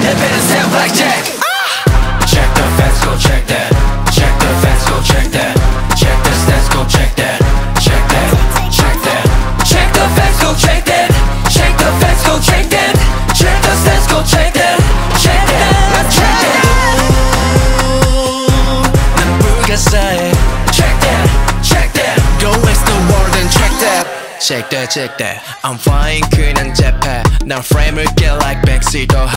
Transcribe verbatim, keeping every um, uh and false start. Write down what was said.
It better sound like Jack. Check the facts, go check that. Check the facts, go check that. Check the stats, go check that. Check that, check that. Check the facts, go check that. Check the facts, go check that. Check the stats, go check that. Check that, let's check that. 난 불가사해. Check that, check that. Go waste the world and check that. Check that, check that. I'm fine 그냥 재패. 난 frame을 get like backseat 더